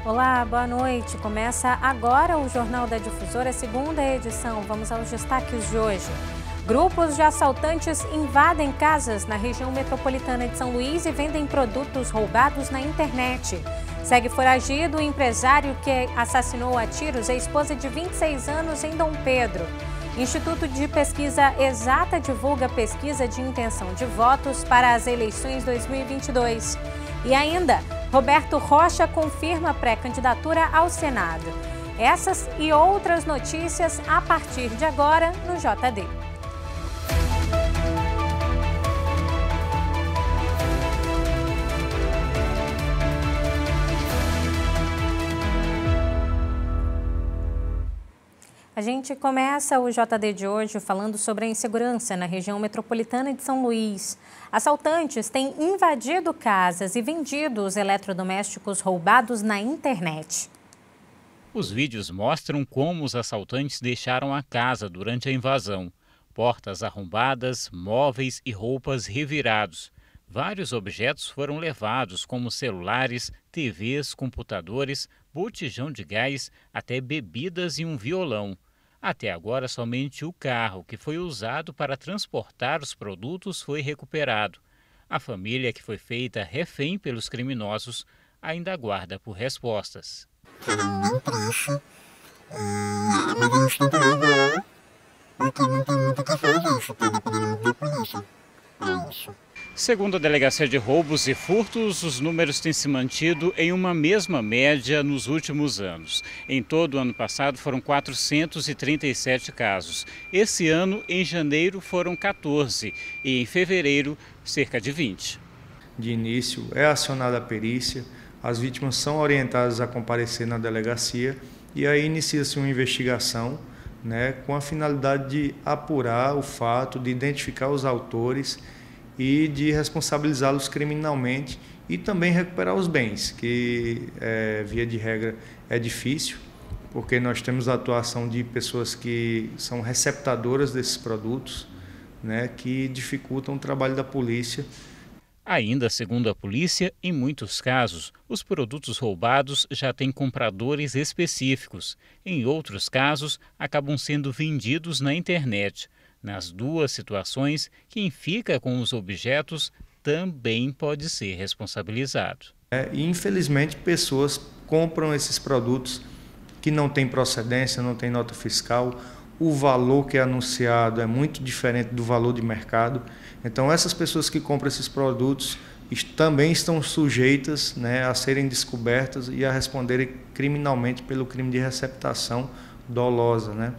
Olá, boa noite. Começa agora o Jornal da Difusora, segunda edição. Vamos aos destaques de hoje. Grupos de assaltantes invadem casas na região metropolitana de São Luís e vendem produtos roubados na internet. Segue foragido o empresário que assassinou a tiros a esposa de 26 anos em Dom Pedro. Instituto de Pesquisa Exata divulga pesquisa de intenção de votos para as eleições 2022. E ainda, Roberto Rocha confirma pré-candidatura ao Senado. Essas e outras notícias a partir de agora no JD. A gente começa o JD de hoje falando sobre a insegurança na região metropolitana de São Luís. Assaltantes têm invadido casas e vendido os eletrodomésticos roubados na internet. Os vídeos mostram como os assaltantes deixaram a casa durante a invasão. Portas arrombadas, móveis e roupas revirados. Vários objetos foram levados, como celulares, TVs, computadores, botijão de gás, até bebidas e um violão. Até agora, somente o carro que foi usado para transportar os produtos foi recuperado. A família, que foi feita refém pelos criminosos, ainda aguarda por respostas. Foi muito triste, mas a gente tenta levar, porque não tem muito o que fazer, isso está dependendo da polícia. É isso. Segundo a Delegacia de Roubos e Furtos, os números têm se mantido em uma mesma média nos últimos anos. Em todo o ano passado foram 437 casos. Esse ano, em janeiro, foram 14 e em fevereiro, cerca de 20. De início, é acionada a perícia, as vítimas são orientadas a comparecer na delegacia e aí inicia-se uma investigação, com a finalidade de apurar o fato, de identificar os autores e de responsabilizá-los criminalmente e também recuperar os bens, que via de regra é difícil, porque nós temos a atuação de pessoas que são receptadoras desses produtos, que dificultam o trabalho da polícia. Ainda segundo a polícia, em muitos casos, os produtos roubados já têm compradores específicos. Em outros casos, acabam sendo vendidos na internet. Nas duas situações, quem fica com os objetos também pode ser responsabilizado. Infelizmente, pessoas compram esses produtos que não têm procedência, não têm nota fiscal, o valor que é anunciado é muito diferente do valor de mercado. Então, essas pessoas que compram esses produtos também estão sujeitas a serem descobertas e a responderem criminalmente pelo crime de receptação dolosa.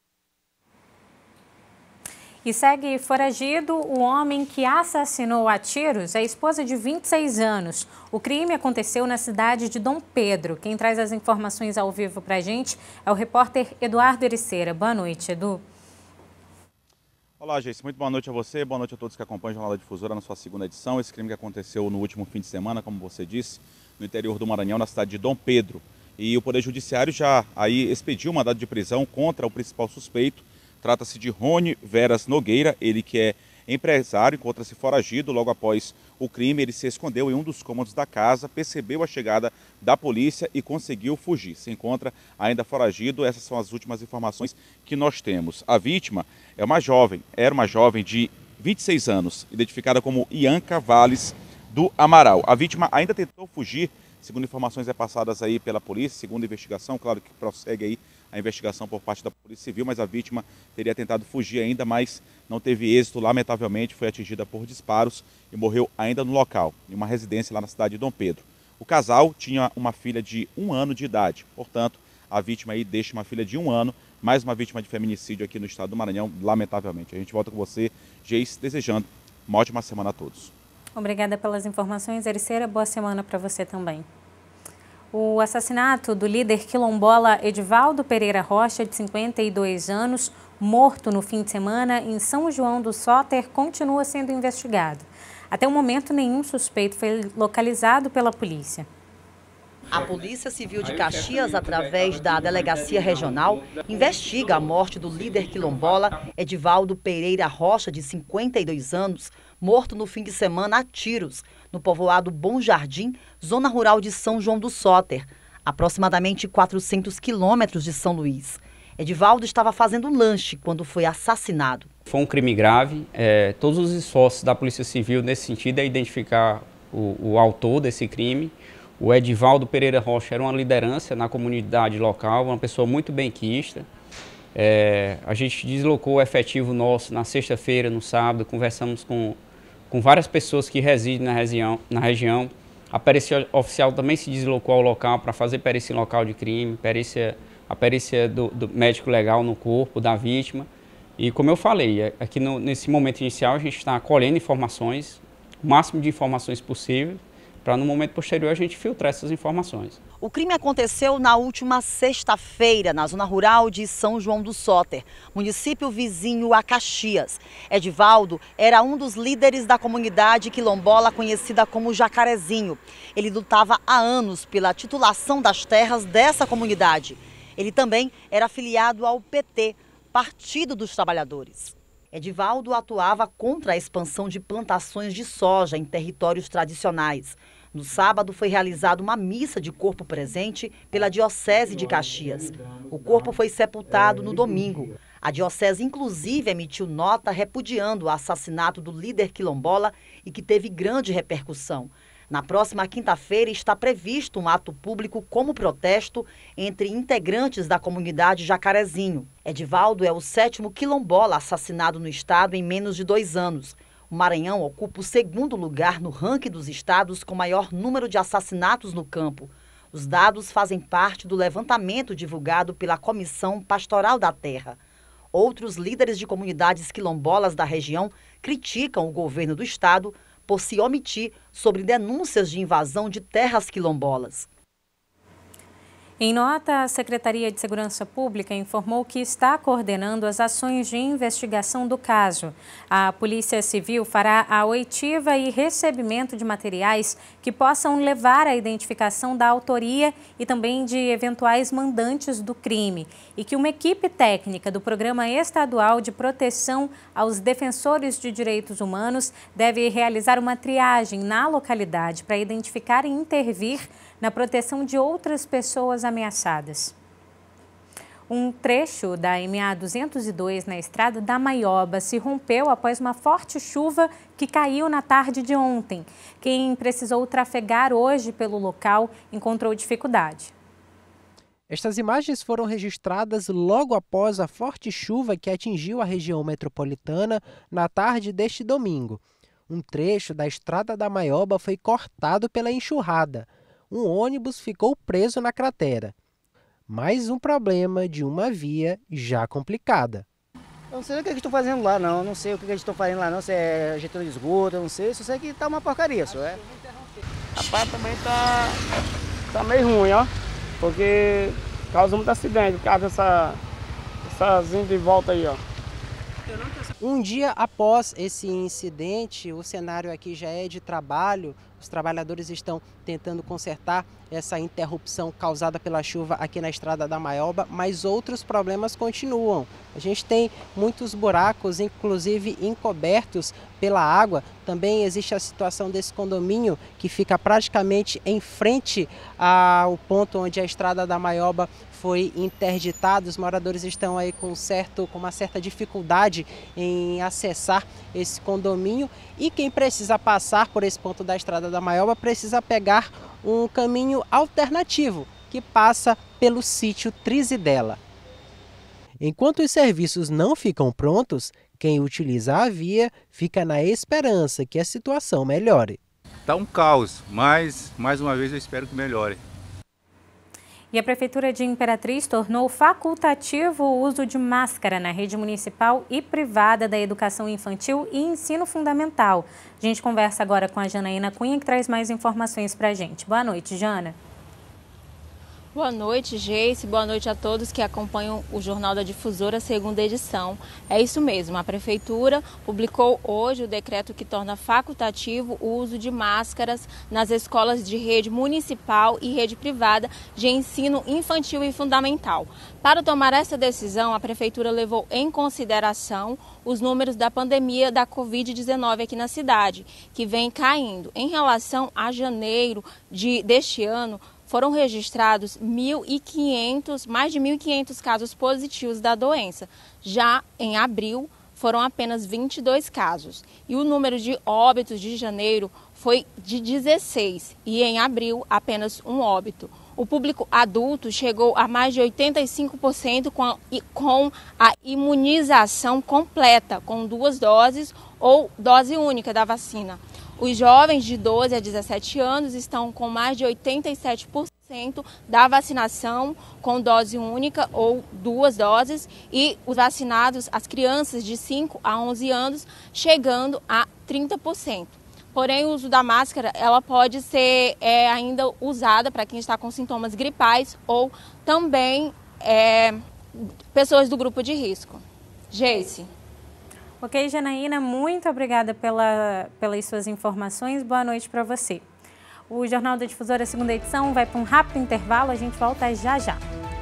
E segue foragido o homem que assassinou a tiros a esposa de 26 anos. O crime aconteceu na cidade de Dom Pedro. Quem traz as informações ao vivo para a gente é o repórter Eduardo Ericeira. Boa noite, Edu. Olá, Geice. Muito boa noite a você, boa noite a todos que acompanham o Jornal da Difusora na sua segunda edição. Esse crime que aconteceu no último fim de semana, como você disse, no interior do Maranhão, na cidade de Dom Pedro. E o Poder Judiciário já aí expediu um mandado de prisão contra o principal suspeito. Trata-se de Rony Veras Nogueira, ele que é empresário, encontra-se foragido. Logo após o crime, ele se escondeu em um dos cômodos da casa, percebeu a chegada da polícia e conseguiu fugir. Se encontra ainda foragido. Essas são as últimas informações que nós temos. A vítima era uma jovem de 26 anos, identificada como Ianca Valles do Amaral. A vítima ainda tentou fugir, segundo informações repassadas aí pela polícia, segundo a investigação, claro que prossegue aí a investigação por parte da Polícia Civil, mas a vítima teria tentado fugir ainda, mas não teve êxito. Lamentavelmente, foi atingida por disparos e morreu ainda no local, em uma residência lá na cidade de Dom Pedro. O casal tinha uma filha de 1 ano de idade, portanto, a vítima aí deixa uma filha de 1 ano, mais uma vítima de feminicídio aqui no estado do Maranhão, lamentavelmente. A gente volta com você, Geice, desejando uma ótima semana a todos. Obrigada pelas informações, Ericeira. Boa semana para você também. O assassinato do líder quilombola Edivaldo Pereira Rocha, de 52 anos, morto no fim de semana em São João do Soter, continua sendo investigado. Até o momento, nenhum suspeito foi localizado pela polícia. A Polícia Civil de Caxias, através da Delegacia Regional, investiga a morte do líder quilombola Edivaldo Pereira Rocha, de 52 anos, morto no fim de semana a tiros, no povoado Bom Jardim, zona rural de São João do Soter. aproximadamente 400 quilômetros de São Luís. Edivaldo estava fazendo lanche quando foi assassinado. Foi um crime grave. Todos os esforços da Polícia Civil nesse sentido é identificar o autor desse crime. O Edivaldo Pereira Rocha era uma liderança na comunidade local, uma pessoa muito benquista. A gente deslocou o efetivo nosso na sexta-feira, no sábado, conversamos com várias pessoas que residem na região. A perícia oficial também se deslocou ao local para fazer perícia em local de crime, a perícia do médico legal no corpo da vítima. E como eu falei, aqui nesse momento inicial a gente está colhendo informações, o máximo de informações possível, para no momento posterior a gente filtrar essas informações. O crime aconteceu na última sexta-feira, na zona rural de São João do Soter, município vizinho a Caxias. Edivaldo era um dos líderes da comunidade quilombola conhecida como Jacarezinho. Ele lutava há anos pela titulação das terras dessa comunidade. Ele também era afiliado ao PT, Partido dos Trabalhadores. Edivaldo atuava contra a expansão de plantações de soja em territórios tradicionais. No sábado foi realizada uma missa de corpo presente pela Diocese de Caxias. O corpo foi sepultado no domingo. A Diocese, inclusive, emitiu nota repudiando o assassinato do líder quilombola e que teve grande repercussão. Na próxima quinta-feira está previsto um ato público como protesto entre integrantes da comunidade Jacarezinho. Edivaldo é o 7º quilombola assassinado no estado em menos de 2 anos. O Maranhão ocupa o 2º lugar no ranking dos estados com maior número de assassinatos no campo. Os dados fazem parte do levantamento divulgado pela Comissão Pastoral da Terra. Outros líderes de comunidades quilombolas da região criticam o governo do estado por se omitir sobre denúncias de invasão de terras quilombolas. Em nota, a Secretaria de Segurança Pública informou que está coordenando as ações de investigação do caso. A Polícia Civil fará a oitiva e recebimento de materiais que possam levar à identificação da autoria e também de eventuais mandantes do crime. E que uma equipe técnica do Programa Estadual de Proteção aos Defensores de Direitos Humanos deve realizar uma triagem na localidade para identificar e intervir na proteção de outras pessoas ameaçadas. Um trecho da MA 202 na estrada da Maioba se rompeu após uma forte chuva que caiu na tarde de ontem. Quem precisou trafegar hoje pelo local encontrou dificuldade. Estas imagens foram registradas logo após a forte chuva que atingiu a região metropolitana na tarde deste domingo. Um trecho da estrada da Maioba foi cortado pela enxurrada. Um ônibus ficou preso na cratera. Mais um problema de uma via já complicada. Eu não sei o que eles estão fazendo lá, não. Eu não sei o que eles estão fazendo lá, não. Se é ajeitando esgoto, eu não sei. Só sei que tá uma porcaria, só é. A parte também tá meio ruim, ó. Porque causa muito acidente, por causa dessas indo e volta aí, ó. Um dia após esse incidente, o cenário aqui já é de trabalho. Os trabalhadores estão tentando consertar essa interrupção causada pela chuva aqui na estrada da Maioba, mas outros problemas continuam. A gente tem muitos buracos, inclusive encobertos pela água. Também existe a situação desse condomínio que fica praticamente em frente ao ponto onde a estrada da Maioba foi interditada. Os moradores estão aí com uma certa dificuldade em acessar esse condomínio e quem precisa passar por esse ponto da estrada da Maioba precisa pegar um caminho alternativo que passa pelo sítio Trizidela. Enquanto os serviços não ficam prontos, quem utiliza a via fica na esperança que a situação melhore. Está um caos, mas mais uma vez eu espero que melhore. E a Prefeitura de Imperatriz tornou facultativo o uso de máscara na rede municipal e privada da educação infantil e ensino fundamental. A gente conversa agora com a Janaína Cunha, que traz mais informações para a gente. Boa noite, Jana. Boa noite, Geice. Boa noite a todos que acompanham o Jornal da Difusora, segunda edição. É isso mesmo, a Prefeitura publicou hoje o decreto que torna facultativo o uso de máscaras nas escolas de rede municipal e rede privada de ensino infantil e fundamental. Para tomar essa decisão, a Prefeitura levou em consideração os números da pandemia da Covid-19 aqui na cidade, que vem caindo. Em relação a janeiro deste ano, foram registrados mais de 1.500 casos positivos da doença. Já em abril, foram apenas 22 casos. E o número de óbitos de janeiro foi de 16 e em abril apenas um óbito. O público adulto chegou a mais de 85% com a imunização completa, com 2 doses ou dose única da vacina. Os jovens de 12 a 17 anos estão com mais de 87% da vacinação com dose única ou 2 doses e os vacinados, as crianças de 5 a 11 anos, chegando a 30%. Porém, o uso da máscara ela pode ser ainda usada para quem está com sintomas gripais ou também pessoas do grupo de risco. Geice. Ok, Janaína, muito obrigada pelas suas informações. Boa noite para você. O Jornal da Difusora, segunda edição, vai para um rápido intervalo. A gente volta já já.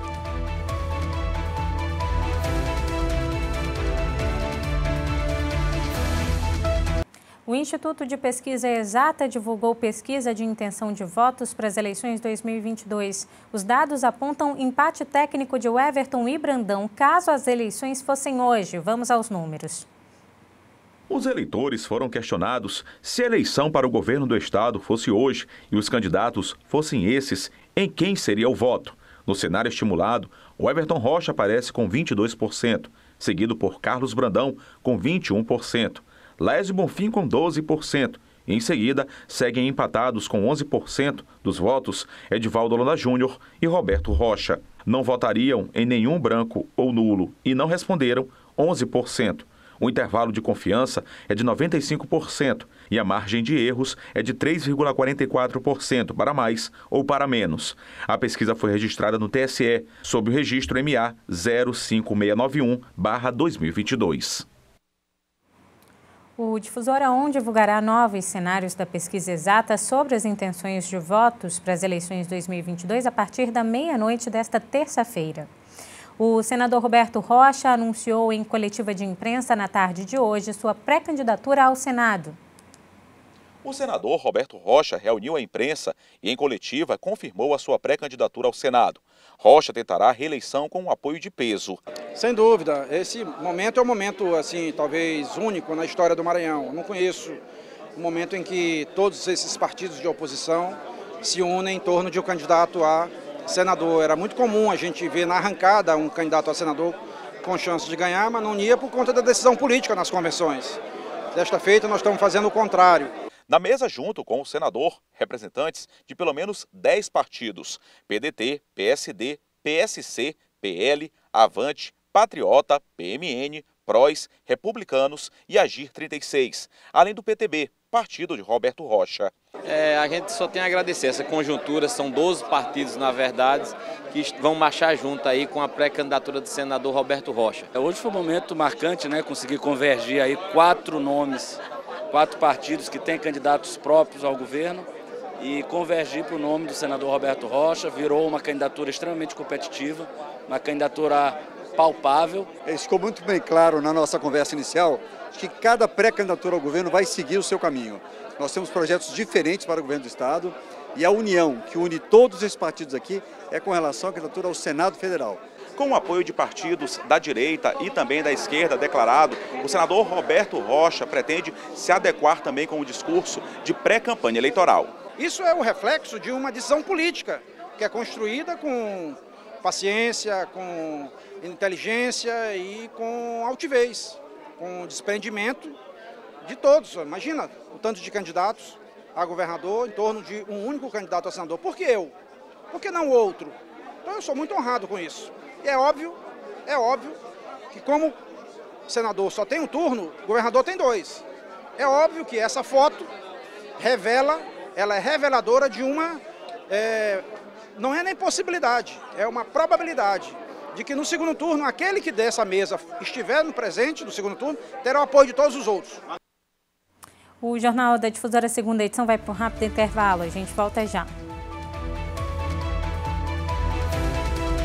O Instituto de Pesquisa Exata divulgou pesquisa de intenção de votos para as eleições 2022. Os dados apontam empate técnico de Everton e Brandão, caso as eleições fossem hoje. Vamos aos números. Os eleitores foram questionados se a eleição para o governo do estado fosse hoje e os candidatos fossem esses, em quem seria o voto. No cenário estimulado, o Everton Rocha aparece com 22%, seguido por Carlos Brandão com 21%. Laésio Bonfim com 12%. Em seguida, seguem empatados com 11% dos votos Edivaldo Holanda Júnior e Roberto Rocha. Não votariam em nenhum branco ou nulo e não responderam 11%. O intervalo de confiança é de 95% e a margem de erros é de 3,44% para mais ou para menos. A pesquisa foi registrada no TSE sob o registro MA 05691/2022. O Difusora ON divulgará novos cenários da pesquisa exata sobre as intenções de votos para as eleições 2022 a partir da meia-noite desta terça-feira. O senador Roberto Rocha anunciou em coletiva de imprensa na tarde de hoje sua pré-candidatura ao Senado. O senador Roberto Rocha reuniu a imprensa e, em coletiva, confirmou a sua pré-candidatura ao Senado. Rocha tentará a reeleição com um apoio de peso. Sem dúvida, esse momento é um momento, assim, talvez único na história do Maranhão. Eu não conheço um momento em que todos esses partidos de oposição se unem em torno de um candidato a senador. Era muito comum a gente ver na arrancada um candidato a senador com chance de ganhar, mas não ia por conta da decisão política nas convenções. Desta feita, nós estamos fazendo o contrário. Na mesa, junto com o senador, representantes de pelo menos 10 partidos: PDT, PSD, PSC, PL, Avante, Patriota, PMN, PROS, Republicanos e Agir 36, além do PTB, partido de Roberto Rocha. A gente só tem a agradecer essa conjuntura, são 12 partidos, na verdade, que vão marchar junto aí com a pré-candidatura do senador Roberto Rocha. Hoje foi um momento marcante, né? Conseguir convergir aí 4 nomes, 4 partidos que têm candidatos próprios ao governo e convergir para o nome do senador Roberto Rocha. Virou uma candidatura extremamente competitiva, uma candidatura palpável. Ficou muito bem claro na nossa conversa inicial que cada pré-candidatura ao governo vai seguir o seu caminho. Nós temos projetos diferentes para o governo do Estado e a união que une todos esses partidos aqui é com relação à candidatura ao Senado Federal. Com o apoio de partidos da direita e também da esquerda declarado, o senador Roberto Rocha pretende se adequar também com o discurso de pré-campanha eleitoral. Isso é o reflexo de uma decisão política que é construída com paciência, com inteligência e com altivez, com desprendimento de todos. Imagina o tanto de candidatos a governador em torno de um único candidato a senador. Por que eu? Por que não o outro? Então eu sou muito honrado com isso. E é óbvio que como senador só tem um turno, o governador tem 2. É óbvio que essa foto ela é reveladora de uma, não é nem possibilidade, é uma probabilidade de que no segundo turno, aquele que dessa mesa estiver no presente do segundo turno, terá o apoio de todos os outros. O Jornal da Difusora, segunda edição, vai para um rápido intervalo. A gente volta já.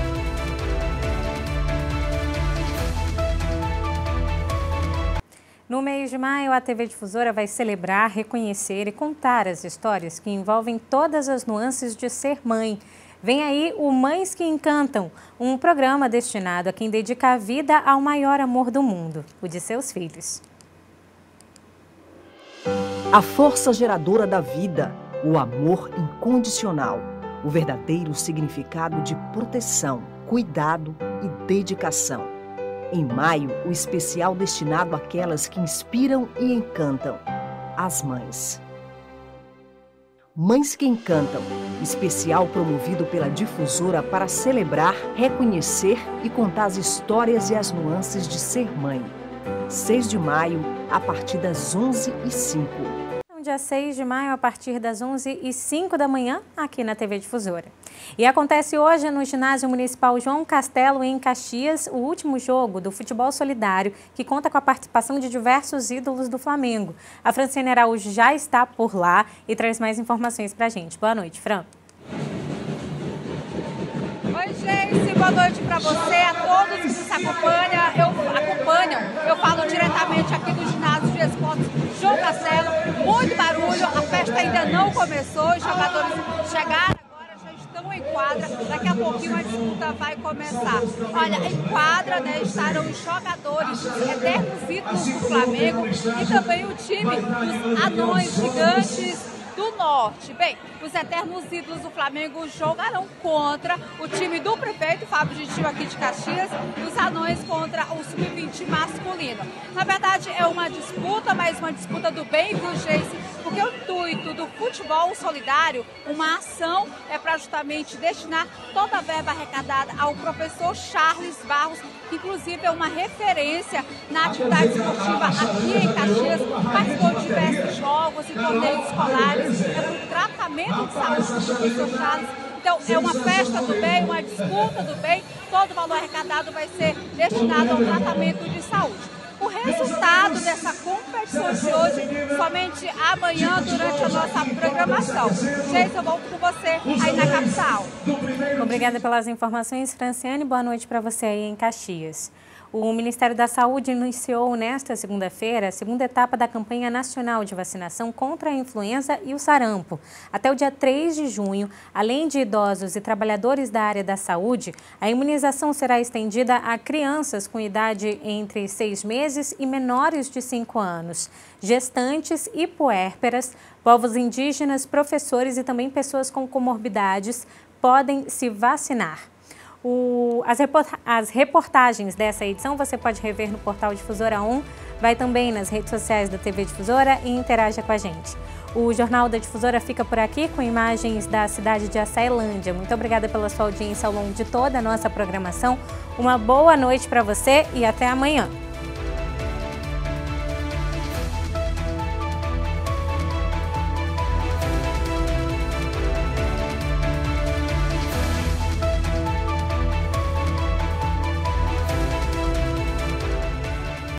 No No mês de maio, a TV Difusora vai celebrar, reconhecer e contar as histórias que envolvem todas as nuances de ser mãe. Vem aí o Mães que Encantam, um programa destinado a quem dedica a vida ao maior amor do mundo, o de seus filhos. A força geradora da vida, o amor incondicional, o verdadeiro significado de proteção, cuidado e dedicação. Em maio, o especial destinado àquelas que inspiram e encantam, as mães. Mães que Encantam, especial promovido pela Difusora para celebrar, reconhecer e contar as histórias e as nuances de ser mãe. 6 de maio, a partir das 11h05. Dia 6 de maio, a partir das 11h05 da manhã, aqui na TV Difusora. E acontece hoje no Ginásio Municipal João Castelo, em Caxias, o último jogo do futebol solidário, que conta com a participação de diversos ídolos do Flamengo. A Franciane Araújo já está por lá e traz mais informações pra gente. Boa noite, Fran. Oi, gente, boa noite para você, a todos que nos acompanham. Eu falo diretamente aqui do Ginásio de Esportes João Castelo. Muito barulho, a festa ainda não começou, os jogadores chegaram agora, já estão em quadra, daqui a pouquinho a disputa vai começar. Olha, em quadra, né, estarão os jogadores eternos ídolos do Flamengo e também o time dos anões gigantes do Norte. Bem, os eternos ídolos do Flamengo jogarão contra o time do prefeito Fábio Gentil aqui de Caxias e os anões contra o sub-20 masculino. Na verdade é uma disputa, mas uma disputa do bem, viu, Geice? Porque o intuito do futebol solidário, uma ação, é para justamente destinar toda a verba arrecadada ao professor Charles Barros, que inclusive é uma referência na atividade esportiva aqui em Caxias, participou de diversos jogos e torneios escolares, é para o tratamento de saúde do professor Charles. Então, é uma festa do bem, uma disputa do bem, todo o valor arrecadado vai ser destinado ao tratamento de saúde. O resultado dessa competição de hoje, somente amanhã, durante a nossa programação. Gente, eu volto com você aí na capital. Obrigada pelas informações, Franciane. Boa noite para você aí em Caxias. O Ministério da Saúde iniciou nesta segunda-feira a segunda etapa da campanha nacional de vacinação contra a influenza e o sarampo. Até o dia 3 de junho, além de idosos e trabalhadores da área da saúde, a imunização será estendida a crianças com idade entre 6 meses e menores de 5 anos, gestantes e puérperas, povos indígenas, professores e também pessoas com comorbidades podem se vacinar. As reportagens dessa edição você pode rever no portal Difusora 1, vai também nas redes sociais da TV Difusora e interaja com a gente. O Jornal da Difusora fica por aqui com imagens da cidade de Açailândia. Muito obrigada pela sua audiência ao longo de toda a nossa programação. Uma boa noite para você e até amanhã.